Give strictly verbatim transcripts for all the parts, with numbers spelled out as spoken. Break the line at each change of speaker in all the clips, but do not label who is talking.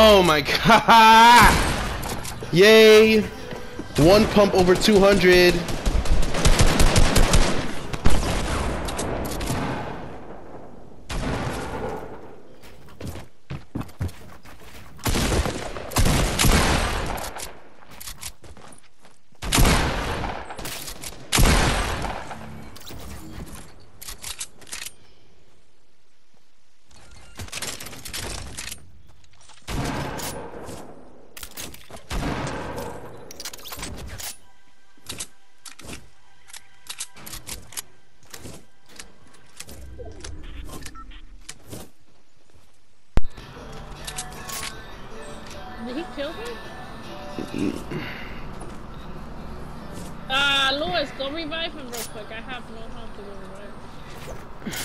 Oh my god! Yay! One pump over two hundred.
Did he kill him? Uh, Lewis, go revive him real quick. I have no help to go revive.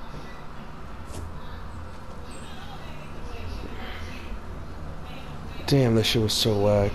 Damn, that shit was so whack.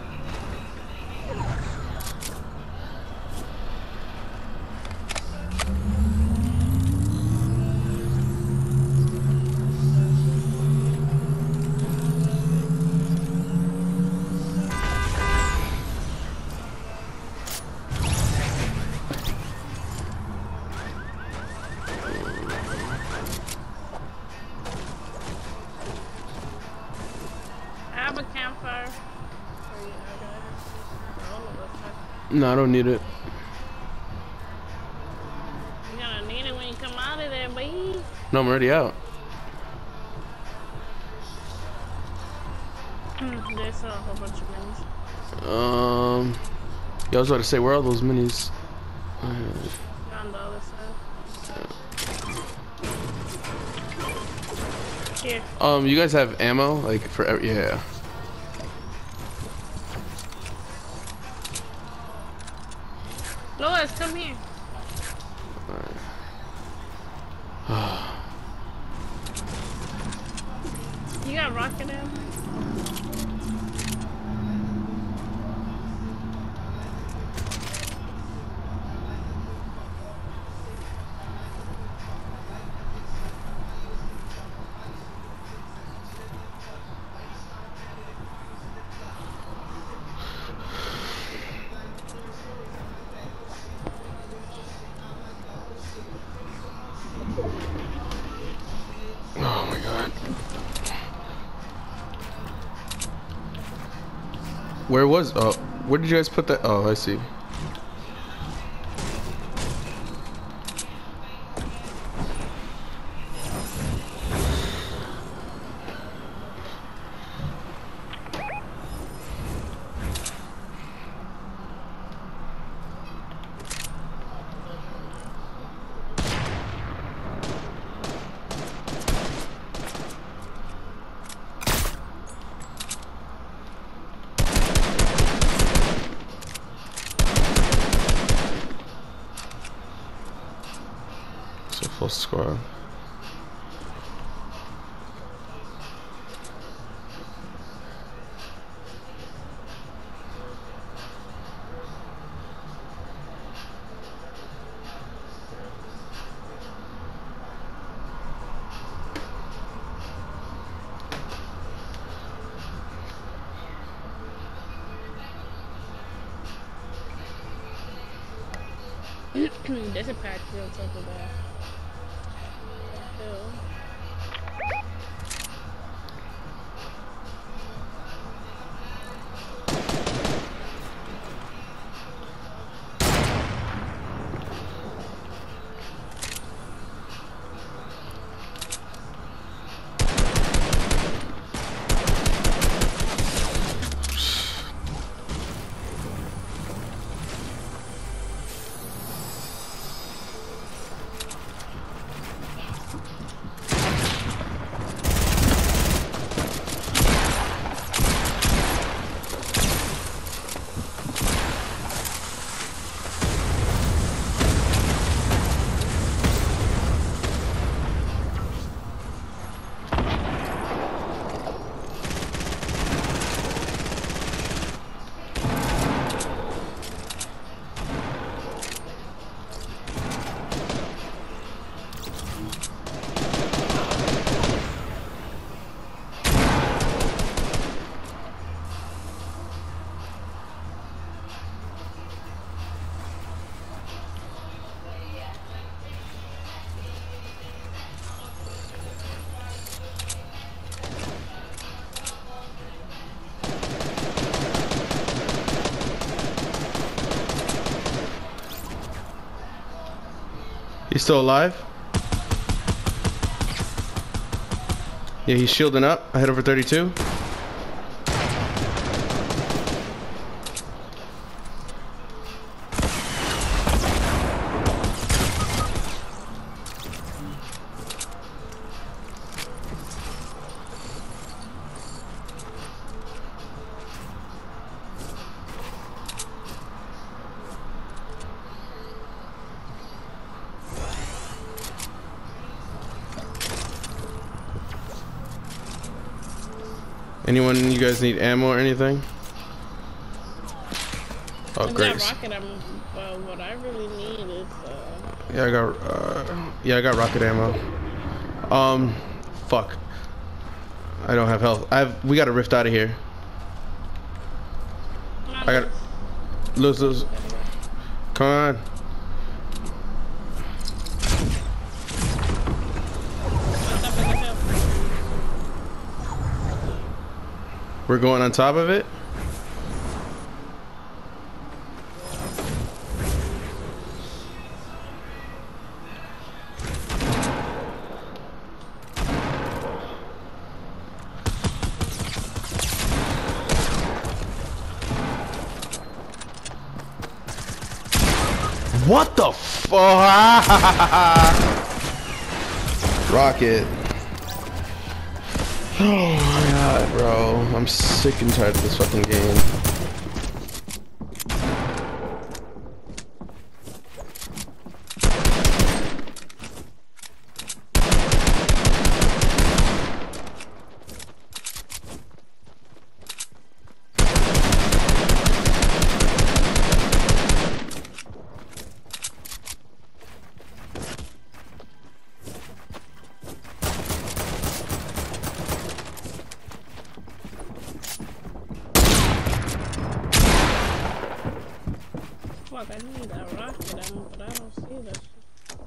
No, I don't need it.
You're gonna need it when you come out of there, boy.
No, I'm already out.
There's a whole bunch of minis.
Um, yeah, I was about to say, where are those minis? Uh,
On the other side. Here.
Um, you guys have ammo, like for every, yeah.
Lois, come here. You got rocket ammo?
Oh my god. Where was, oh, where did you guys put that? Oh, I see. So full squad.
There's a patch on top of that. Hill.
He's still alive? Yeah, he's shielding up. I hit over thirty-two. Anyone, you guys need ammo or anything? Oh,
I
great.
got rocket ammo, but what I really need is uh.
Yeah, I got. Uh, yeah, I got rocket ammo. Um, fuck. I don't have health. I have. We got to rift out of here. I got. Lose, lose. Come on. We're going on top of it. What the fuck? Rocket. Oh my god, bro. I'm sick and tired of this fucking game.
Fuck, I need that rocket ammo, but I don't see that shit.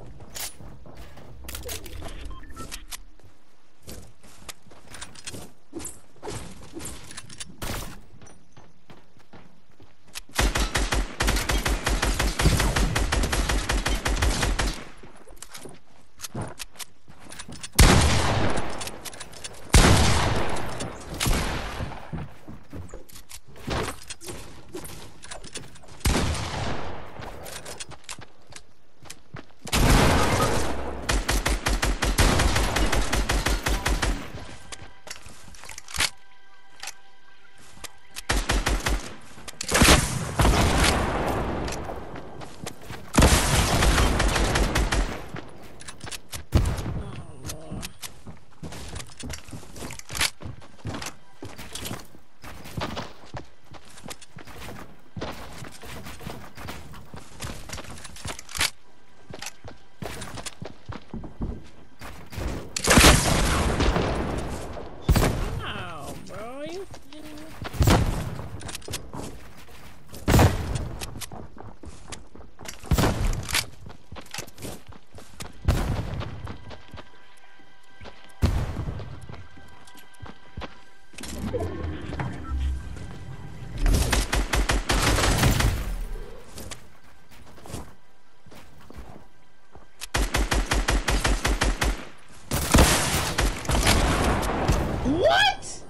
What?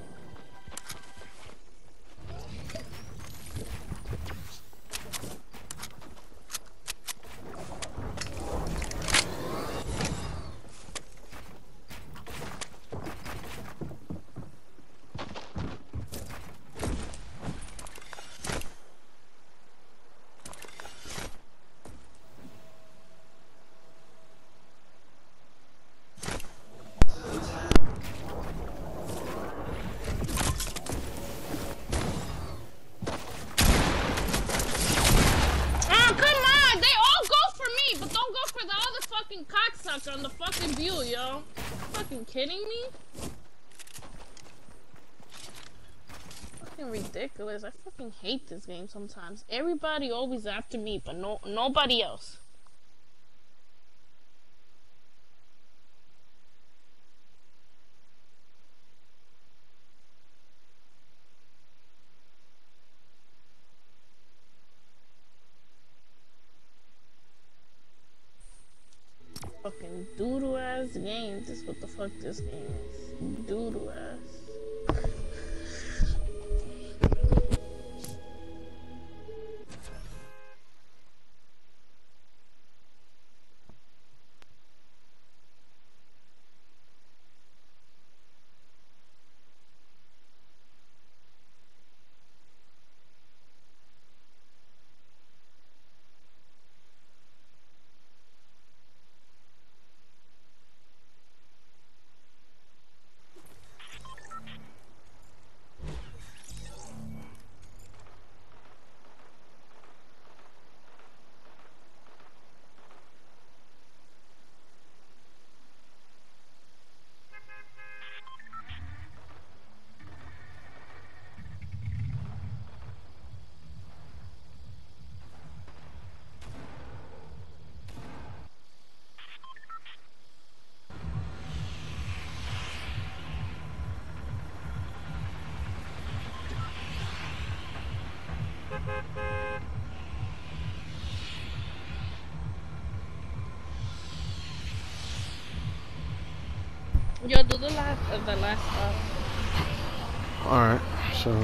Cocksucker on the fucking view, yo. Fucking kidding me? Fucking ridiculous. I fucking hate this game sometimes. Everybody always after me, but no nobody else. Doodle ass game. This is what the fuck this game is. Doodle ass. Yo, do the last of the last stuff.
Alright, so.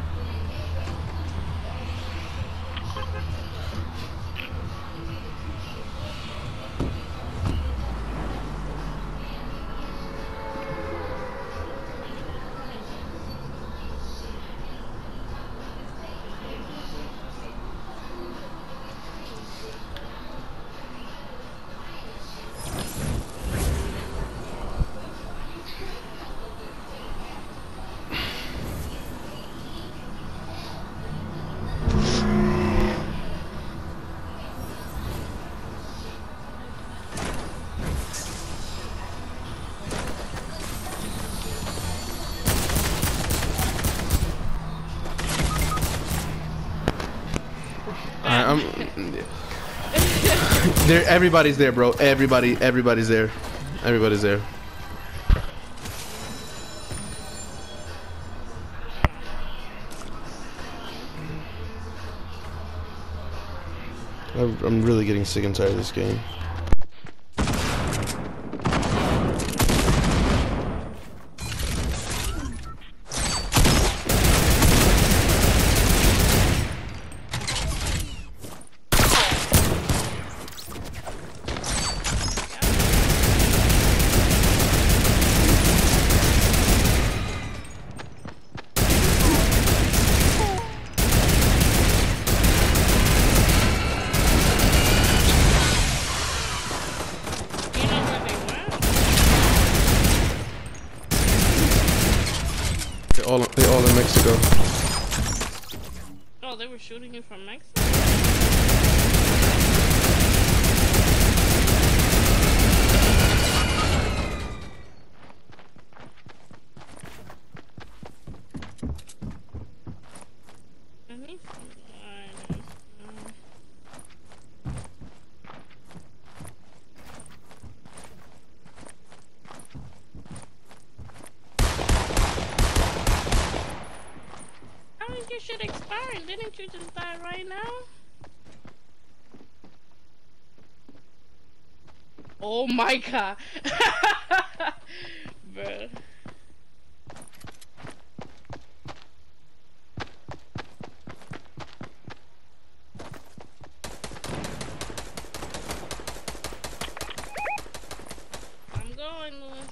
I'm there. Everybody's there, bro. Everybody, everybody's there. Everybody's there. I'm really getting sick and tired of this game. All, they all in Mexico.
Oh, they were shooting you from Mexico? Your shit expiring, didn't you just die right now? Oh my god. Bruh. I'm going, Lewis.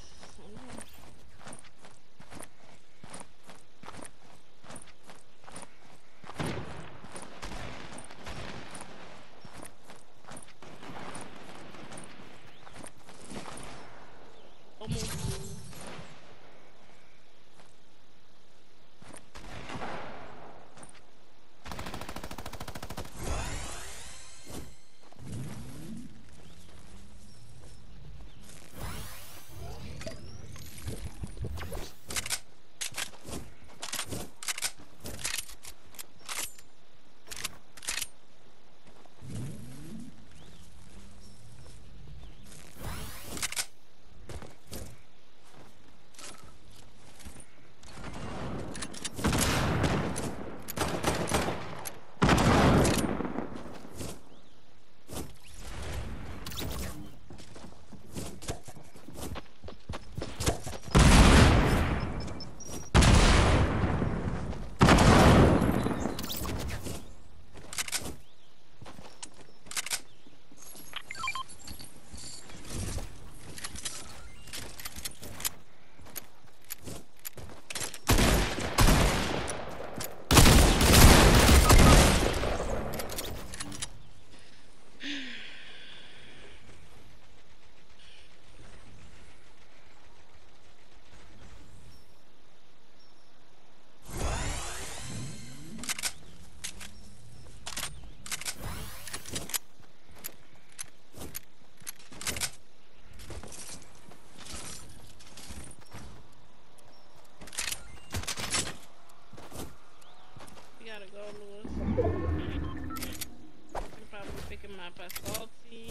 map as salty.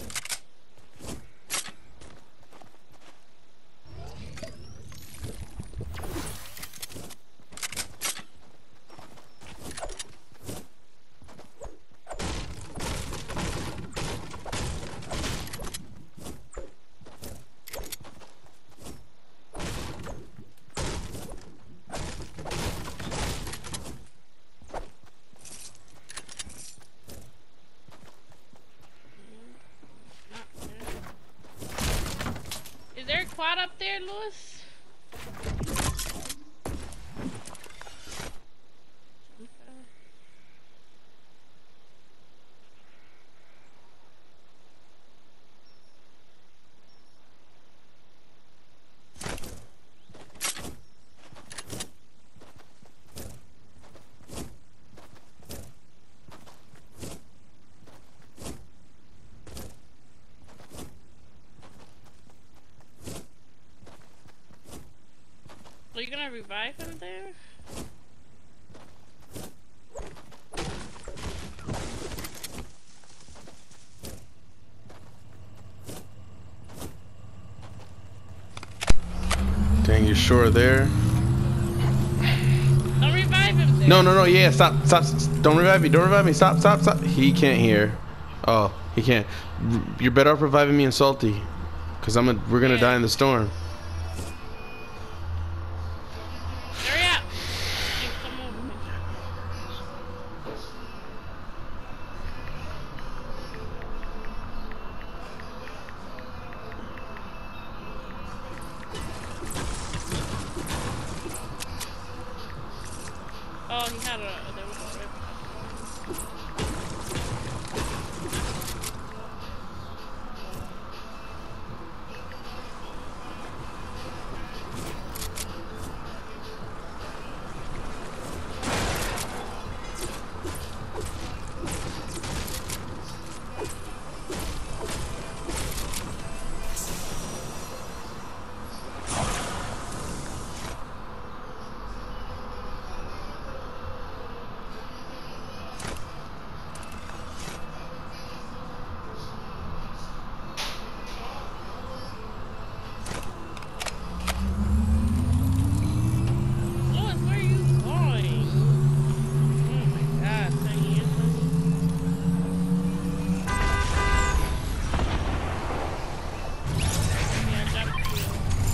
Is there a quad up there, Lewis? Are you gonna revive him there?
Dang, you sure there?
Don't revive him there.
No, no, no, yeah, stop, stop, don't revive me, don't revive me, stop, stop, stop. He can't hear. Oh, he can't. You're better off reviving me in Salty. Cause I'm a, we're gonna
Yeah.
die in the storm.
Hurry up! Hey, come over here. Oh, he had a. There was a rip. Lewis, where are you going? Oh my god, so you Yeah, jump you.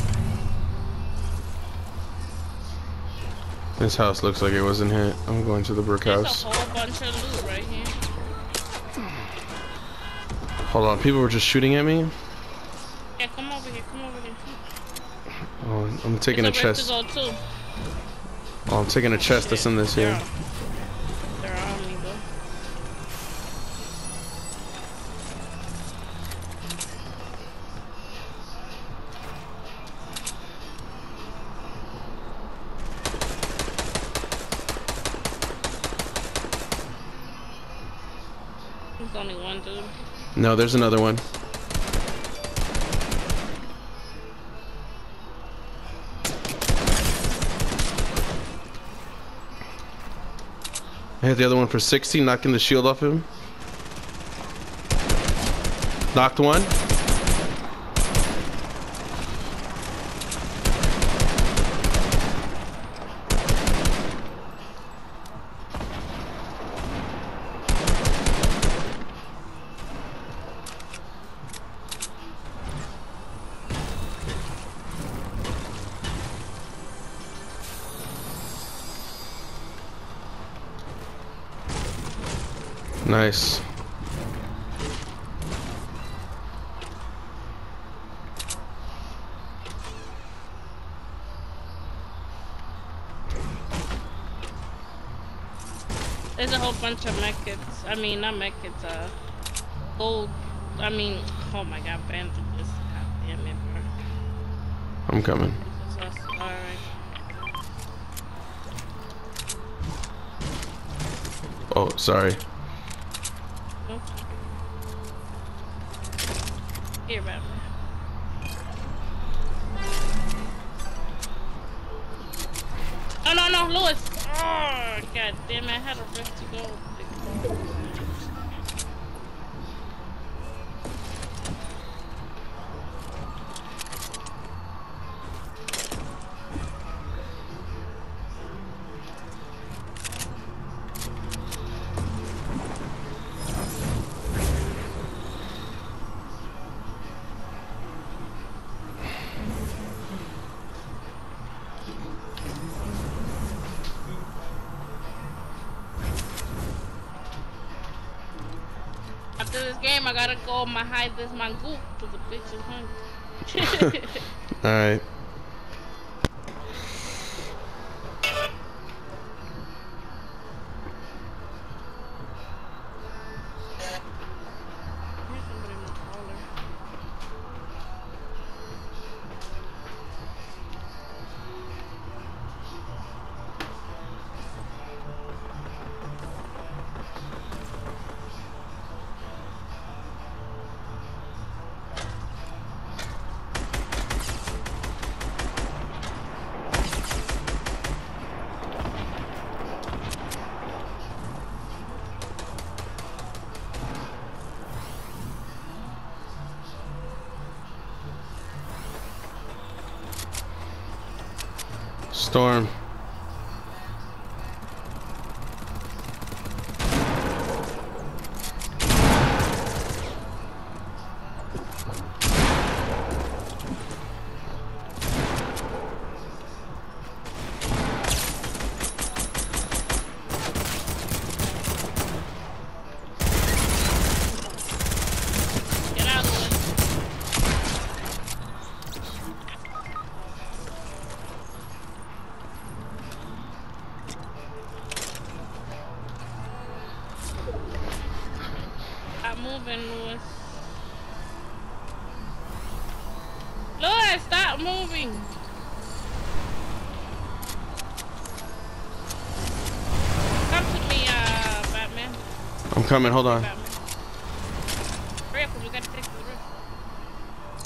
This house looks like it wasn't hit. I'm going to the brick
There's
house.
a whole bunch of loot right here.
Hold on, people were just shooting at me.
Yeah, come over here, come over here.
Oh, I'm taking a
There's
chest.
to go too.
Oh, I'm taking a chest that's in this
They're
here.
on- They're on me though. There's only one dude.
No, there's another one. I hit the other one for sixty, knocking the shield off him. Knocked one. Nice.
There's a whole bunch of mech kits. I mean, not mech kits, uh, gold. I mean, oh my god, bandages. God damn it, bro.
I'm coming.
This is us. Alright.
Oh, sorry.
Nope. Here, Batman. Oh, no, no, Lewis! Oh, god damn it, I had a rift to go. this game, I gotta go my hide this mangoop to the bitch is hungry.
Alright. Storm.
Get out of the way. I'm moving, Lewis. Lewis, stop moving. Come to me, uh, Batman.
I'm coming, hold on.
Batman. Hurry up, 'cause we gotta take the roof.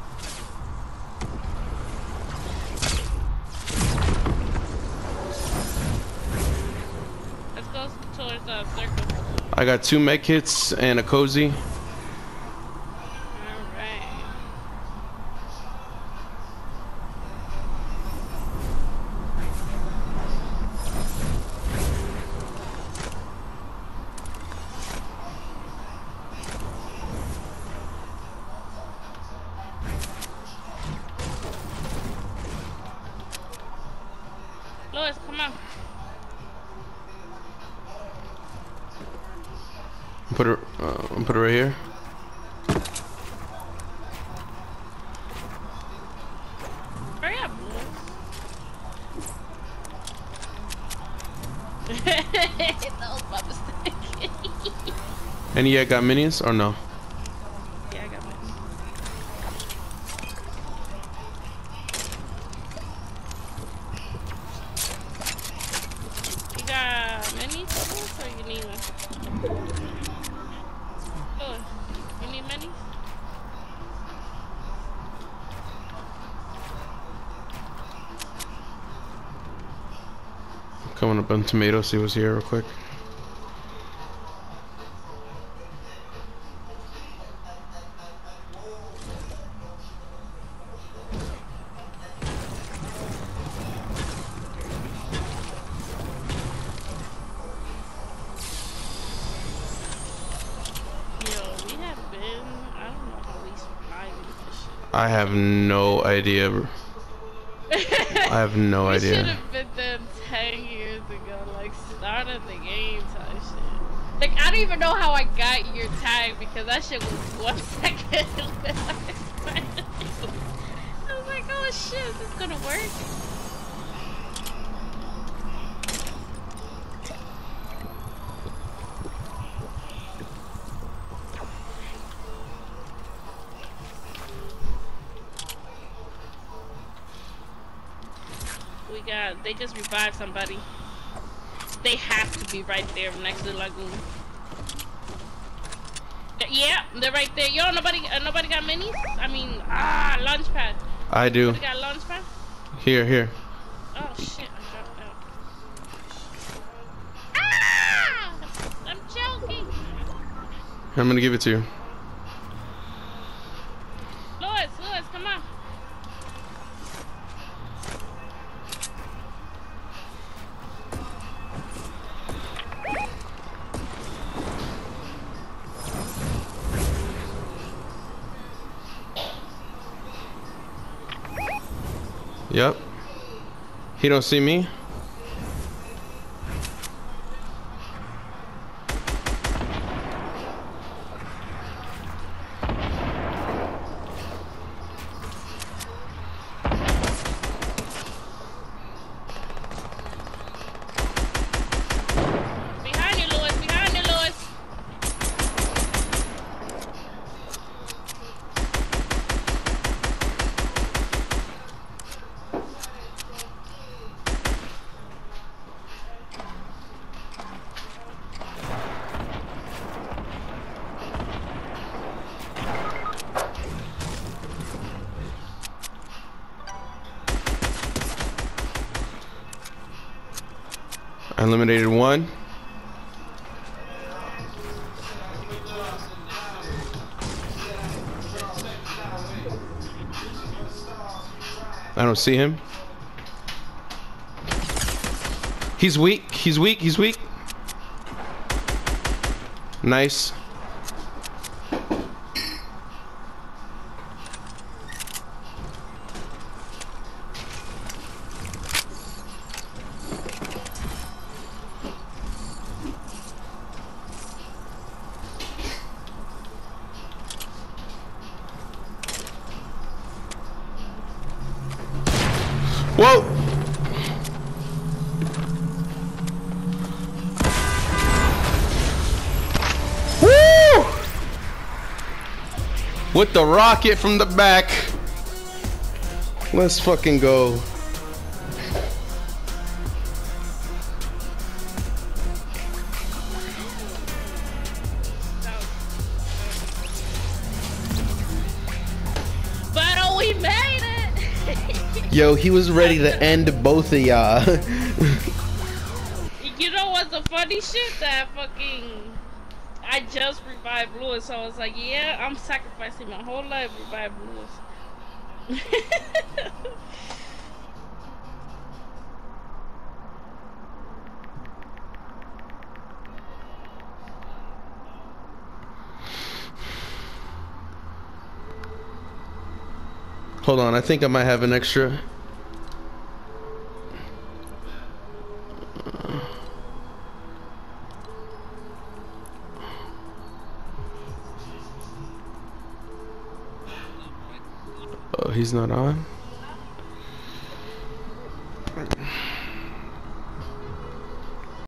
Let's go towards the circle.
I got two med kits and a cozy.
Alright. Lois, come on.
Put it, uh, put it right here.
Hurry up, Lois. That was my mistake.
Any of you got minis or no?
Yeah, I got mine. You got minis or you need one? Oh, you need minis?
Coming up on tomato, see what's here real quick. I have no idea. Bro. I have no
we
idea.
Should have been there ten years ago, like started the game type shit. Like I don't even know how I got your tag because that shit was one second. I was like, oh shit, is this gonna work? We got, they just revived somebody. They have to be right there next to the lagoon. Yeah, they're right there. Yo, nobody, uh, nobody got minis? I mean, ah, launch pad.
I do.
Nobody got a launch pad?
Here, here.
Oh shit, I dropped out. Ah! I'm joking.
I'm gonna give it to you.
Lewis, Lewis, come on.
Yep. He don't see me. I eliminated one. I don't see him. He's weak. He's weak. He's weak. Nice. Whoa! Woo! With the rocket from the back. Let's fucking go.
But oh, we made it!
Yo, he was ready to end both of y'all.
You know what's the funny shit? That fucking... I just revived Lewis, so I was like, yeah, I'm sacrificing my whole life to revive Lewis.
Hold on, I think I might have an extra. Oh, he's not on.